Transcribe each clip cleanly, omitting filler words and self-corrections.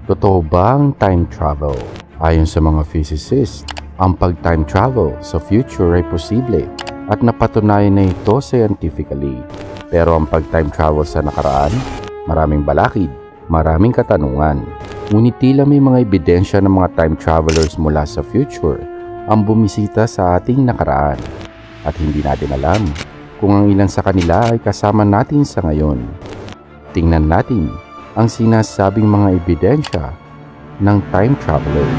Totoo ba ang time travel? Ayon sa mga physicists, ang pag-time travel sa future ay posible at napatunayan na ito scientifically. Pero ang pag-time travel sa nakaraan, maraming balakid, maraming katanungan. Ngunit tila may mga ebidensya ng mga time travelers mula sa future ang bumisita sa ating nakaraan. At hindi natin alam kung ang ilan sa kanila ay kasama natin sa ngayon. Tingnan natin ang sinasabing mga ebidensya ng time travelers.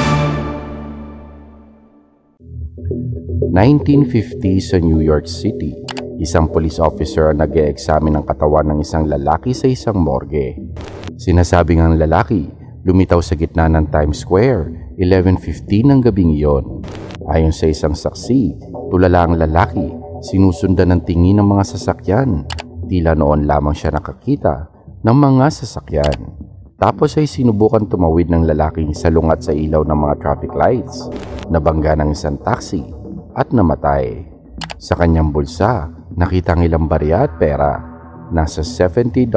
1950 sa New York City, isang police officer ang nag-e-examine ng katawan ng isang lalaki sa isang morgue. Sinasabing ang lalaki lumitaw sa gitna ng Times Square, 11:15 ng gabing iyon. Ayon sa isang saksi, tulala ang lalaki, sinusundan ng tingin ng mga sasakyan. Tila noon lamang siya nakakita ng mga sasakyan. Tapos ay sinubukan tumawid ng lalaking salungat sa ilaw ng mga traffic lights. Nabangga ng isang taxi at namatay. Sa kanyang bulsa, nakita ang ilang barya at pera. Nasa $70,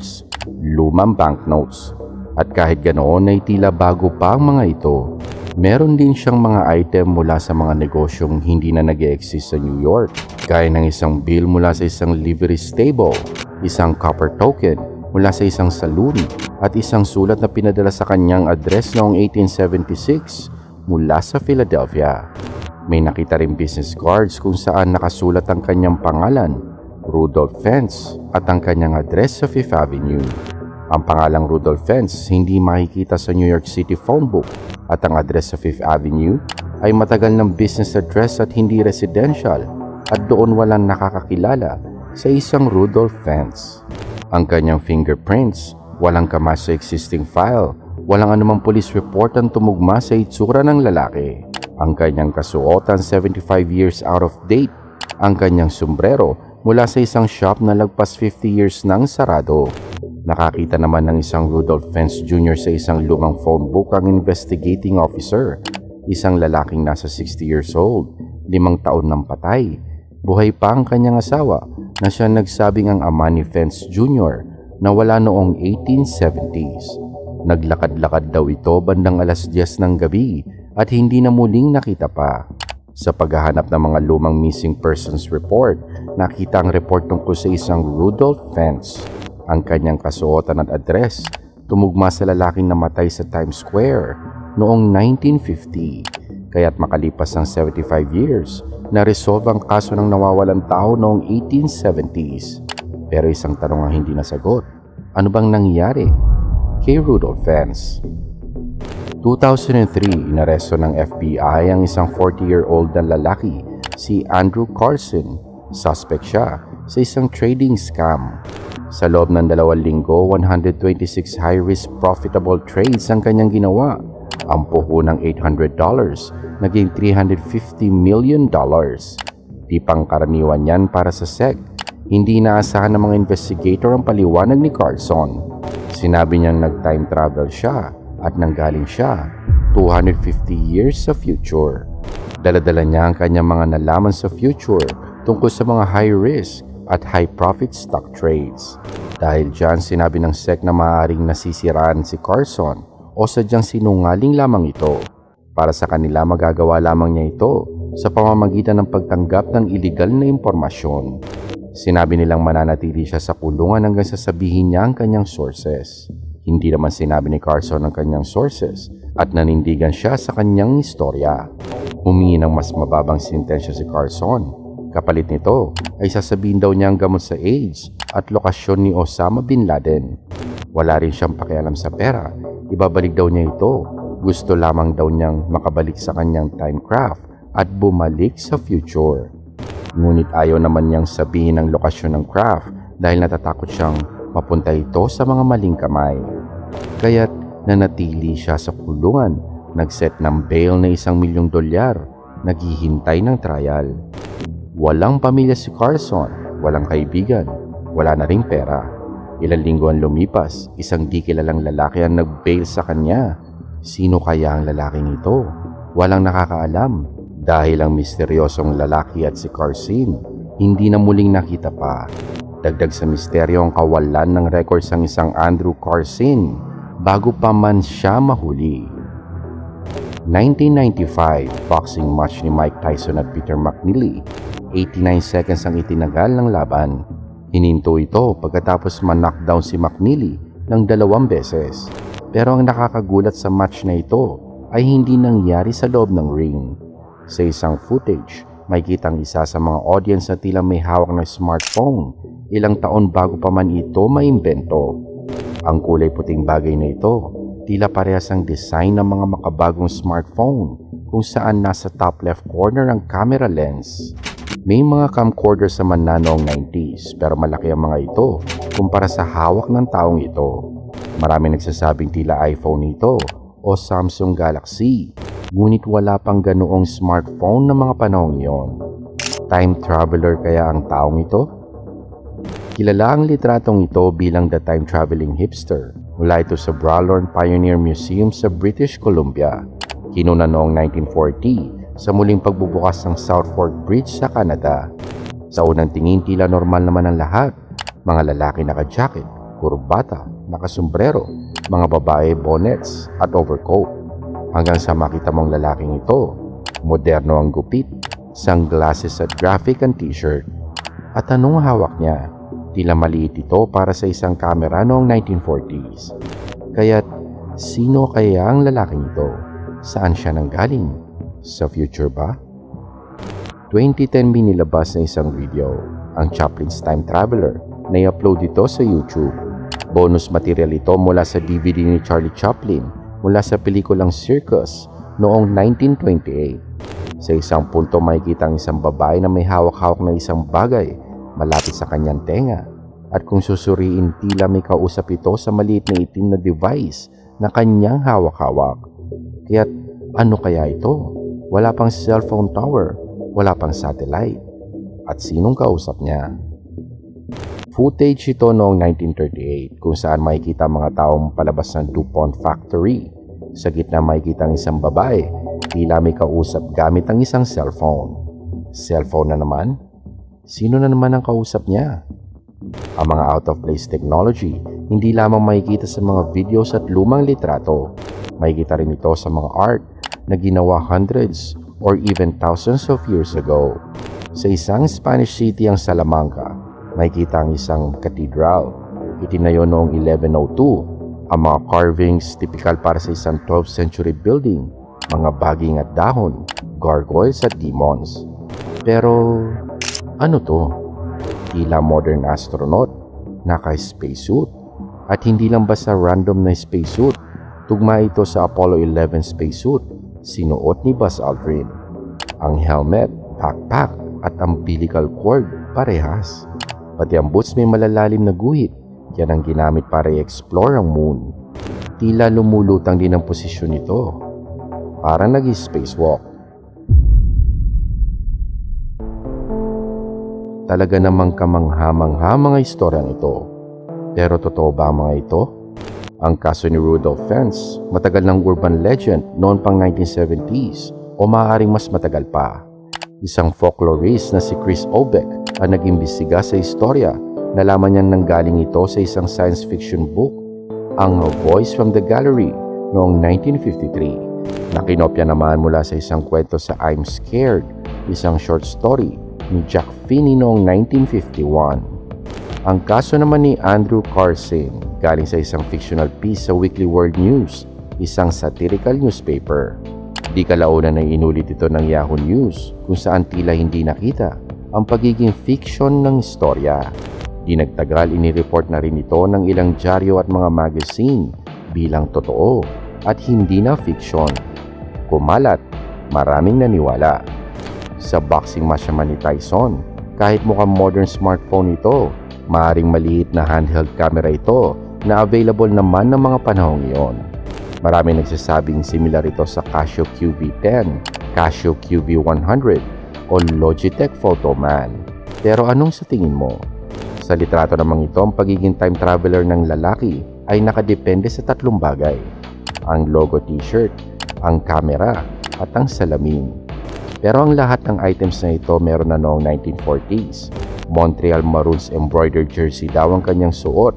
lumang banknotes. At kahit ganoon ay tila bago pa ang mga ito. Meron din siyang mga item mula sa mga negosyong hindi na nag-e-exist sa New York. Gaya ng isang bill mula sa isang livery stable, isang copper token mula sa isang saloon at isang sulat na pinadala sa kanyang address noong 1876 mula sa Philadelphia. May nakita rin business cards kung saan nakasulat ang kanyang pangalan, Rudolph Fentz, at ang kanyang address sa Fifth Avenue. Ang pangalang Rudolph Fentz hindi makikita sa New York City phone book at ang address sa Fifth Avenue ay matagal ng business address at hindi residential at doon walang nakakakilala sa isang Rudolph Fentz. Ang kanyang fingerprints, walang kamas sa existing file, walang anumang police report ang tumugma sa itsura ng lalaki. Ang kanyang kasuotan 75 years out of date, ang kanyang sombrero mula sa isang shop na lagpas 50 years nang sarado. Nakakita naman ng isang Rudolph Fentz Jr. sa isang lumang phone book ang investigating officer, isang lalaking nasa 60 years old, 5 taon nang patay. Buhay pa ang kanyang asawa na siya nagsabing ang ama ni Fentz Jr. na wala noong 1870s. Naglakad-lakad daw ito bandang 10:00 ng gabi at hindi na muling nakita pa. Sa paghahanap ng mga lumang missing persons report, nakita ang report tungkol sa isang Rudolph Fentz. Ang kanyang kasuotan at address tumugma sa lalaking namatay sa Times Square noong 1950. Kaya't makalipas ang 75 years, na-resolve ang kaso ng nawawalang tao noong 1870s. Pero isang tanong ang hindi nasagot. Ano bang nangyari kay Rudolph Fentz? 2003, inaresto ng FBI ang isang 40-year-old na lalaki, si Andrew Carson. Suspect siya sa isang trading scam. Sa loob ng 2 linggo, 126 high-risk profitable trades ang kanyang ginawa. Ang puhunang $800 naging $350 million. Di pangkaraniwan yan para sa SEC. Hindi inaasahan ng mga investigator ang paliwanag ni Carson. Sinabi niyang nag-time travel siya at nanggaling siya 250 years sa future. Daladala niya ang kanyang mga nalaman sa future tungkol sa mga high-risk at high-profit stock trades. Dahil dyan, sinabi ng SEC na maaaring nasisiraan si Carson o sadyang sinungaling lamang ito. Para sa kanila, magagawa lamang niya ito sa pamamagitan ng pagtanggap ng iligal na impormasyon. Sinabi nilang mananatili siya sa kulungan hanggang sasabihin niya ang kanyang sources. Hindi naman sinabi ni Carson ang kanyang sources at nanindigan siya sa kanyang istorya. Humingi ng mas mababang sentensya si Carson. Kapalit nito ay sasabihin daw niya ang gamot sa AIDS at lokasyon ni Osama Bin Laden. Wala rin siyang pakialam sa pera. Ibabalik daw niya ito. Gusto lamang daw niyang makabalik sa kanyang time craft at bumalik sa future. Ngunit ayaw naman niyang sabihin ang lokasyon ng craft dahil natatakot siyang mapunta ito sa mga maling kamay. Kaya't nanatili siya sa kulungan, nagset ng bail na $1 milyong, naghihintay ng trial. Walang pamilya si Carson, walang kaibigan, wala na ring pera. Ilang linggo ang lumipas, isang di kilalang lalaki ang nag-bail sa kanya. Sino kaya ang lalaking ito? Walang nakakaalam dahil ang misteryosong lalaki at si Carson hindi na muling nakita pa. Dagdag sa misteryo ang kawalan ng records ng isang Andrew Carson. bago pa man siya mahuli. 1995 boxing match ni Mike Tyson at Peter McNeely. 89 seconds ang itinagal ng laban. Hininto ito pagkatapos man-knockdown si McNeely ng 2 beses. Pero ang nakakagulat sa match na ito ay hindi nangyari sa loob ng ring. Sa isang footage, may kitang isa sa mga audience na tila may hawak na smartphone ilang taon bago pa man ito maimbento. Ang kulay puting bagay na ito, tila parehas ang design ng mga makabagong smartphone kung saan nasa top left corner ang camera lens. May mga camcorder sa man na noong 90s pero malaki ang mga ito kumpara sa hawak ng taong ito. Marami nagsasabing tila iPhone ito o Samsung Galaxy, ngunit wala pang ganoong smartphone ng mga panahong iyon. Time traveler kaya ang taong ito? Kilala ang litratong ito bilang the time traveling hipster. Mula ito sa Bralorne Pioneer Museum sa British Columbia. Kinuna noong 1940 sa muling pagbubukas ng South Fork Bridge sa Canada. Sa unang tingin tila normal naman ang lahat. Mga lalaki naka-jacket, kurbata, nakasombrero, mga babae bonnets at overcoat. Hanggang sa makita mong lalaking ito, moderno ang gupit, sunglasses at graphic ang t-shirt. At anong hawak niya? Tila maliit ito para sa isang kamera noong 1940s. Kaya't sino kaya ang lalaking ito? Saan siya nanggaling? Sa future ba? 2010 binilabas na isang video, ang Chaplin's Time Traveler, na i-upload ito sa YouTube. Bonus material ito mula sa DVD ni Charlie Chaplin mula sa pelikulang Circus noong 1928. Sa isang punto makikita ang isang babae na may hawak-hawak na isang bagay malapit sa kanyang tenga. At kung susuriin, tila may kausap ito sa maliit na itim na device na kanyang hawak-hawak. Kaya't ano kaya ito? Wala pang cellphone tower, wala pang satellite. At sinong kausap niya? Footage ito noong 1938 kung saan makikita mga taong palabas ng DuPont factory. Sa gitna makikita ang isang babae, tila may kausap gamit ang isang cellphone. Cellphone na naman? Sino na naman ang kausap niya? Ang mga out-of-place technology hindi lamang makikita sa mga videos at lumang litrato. Makikita rin ito sa mga art na ginawa hundreds or even thousands of years ago. Sa isang Spanish city ang Salamanca, makikita ang isang cathedral. Itinayo noong 1102. Ang mga carvings typical para sa isang 12th century building, mga baging at dahon, gargoyles at demons. Pero ano to? Tila modern astronaut, naka-spacesuit. At hindi lang basta random na spacesuit, tugma ito sa Apollo 11 spacesuit, sinuot ni Buzz Aldrin. Ang helmet, backpack at umbilical cord parehas. Pati ang boots may malalalim na guhit, yan ang ginamit para i-explore ang moon. Tila lumulutang din ang posisyon nito, parang nag-spacewalk. Talaga namang kamangha-mangha mga istoryang ito. Pero totoo ba ang mga ito? Ang kaso ni Rudolph Fentz, matagal ng urban legend noon pang 1970s o maaaring mas matagal pa. Isang folklorist na si Chris Obeck ang nag-imbestiga sa istorya. Nalaman niyang nanggaling ito sa isang science fiction book, ang Voice from the Gallery, noong 1953. Nakinopya naman mula sa isang kwento sa I'm Scared, isang short story ni Jack Finney noong 1951. Ang kaso naman ni Andrew Carson galing sa isang fictional piece sa Weekly World News, isang satirical newspaper. Di kalaunan ay inulit ito ng Yahoo News kung saan tila hindi nakita ang pagiging fiction ng istorya. Di nagtagal inireport na rin ito ng ilang dyaryo at mga magazine bilang totoo at hindi na fiction. Kumalat, maraming naniwala. Sa boxing match naman ni Tyson, kahit mukhang modern smartphone ito, maaaring maliit na handheld camera ito na available naman ng mga panahong iyon. Marami nagsasabing similar ito sa Casio QV10, Casio QV100 o Logitech Photoman. Pero anong sa tingin mo? Sa litrato namang ito, ang pagiging time traveler ng lalaki ay nakadepende sa 3 bagay: ang logo t-shirt, ang camera at ang salamin. Pero ang lahat ng items na ito meron na noong 1940s. Montreal Maroons embroidered jersey daw ang kanyang suot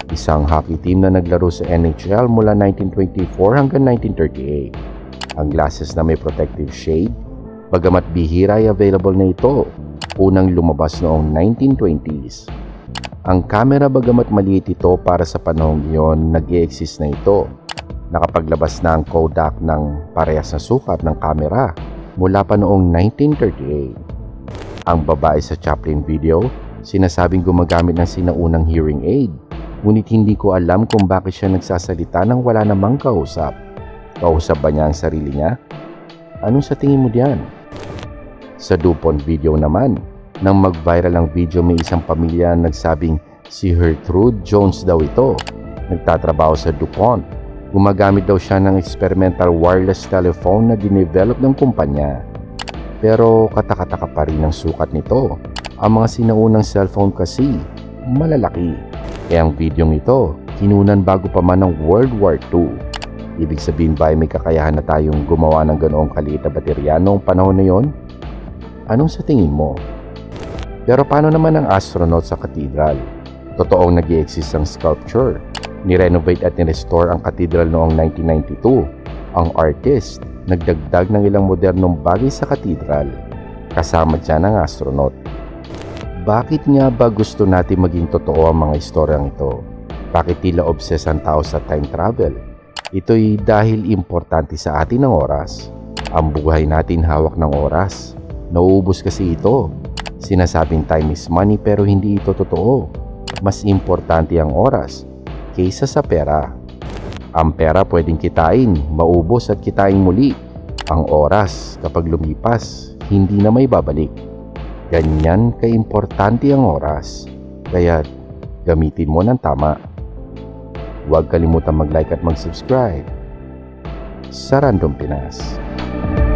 isang hockey team na naglaro sa NHL mula 1924 hanggang 1938. Ang glasses na may protective shade, bagamat bihira ay available na ito, unang lumabas noong 1920s. Ang camera bagamat maliit ito para sa panahong iyon, nag-i-exist na ito. Nakapaglabas na ang Kodak ng parehas na sukat ng camera mula pa noong 1938. Ang babae sa Chaplin video, sinasabing gumagamit ng sinaunang hearing aid, ngunit hindi ko alam kung bakit siya nagsasalita nang wala namang kausap. Kausap ba niya ang sarili niya? Anong sa tingin mo diyan? Sa DuPont video naman, nang mag-viral ang video, may isang pamilya nagsabing si Gertrude Jones daw ito. Nagtatrabaho sa DuPont. Gumagamit daw siya ng experimental wireless telephone na dinevelop ng kumpanya. Pero katakataka pa rin ang sukat nito. Ang mga sinaunang cellphone kasi, malalaki. Kaya ang videong ito, kinunan bago pa man ng World War II. Ibig sabihin ba ay may kakayahan na tayong gumawa ng ganoong kaliit na baterya noong panahon na yon? Anong sa tingin mo? Pero paano naman ang astronaut sa cathedral? Totoong nag-i-exist ang sculpture. Ni-renovate at ni-restore ang cathedral noong 1992. Ang artist, nagdagdag ng ilang modernong bagay sa cathedral. Kasama dyan ang astronaut. Bakit nga ba gusto natin maging totoo ang mga istoryang ito? Bakit tila obsessed ang tao sa time travel? Ito'y dahil importante sa atin ang oras. Ang buhay natin hawak ng oras. Nauubos kasi ito. Sinasabing time is money pero hindi ito totoo. Mas importante ang oras kaysa sa pera. Ang pera pwedeng kitain, maubos at kitain muli. Ang oras kapag lumipas, hindi na may babalik. Ganyan kaimportante ang oras. Kaya gamitin mo ng tama. Huwag kalimutan mag-like at mag-subscribe sa Random Pinas.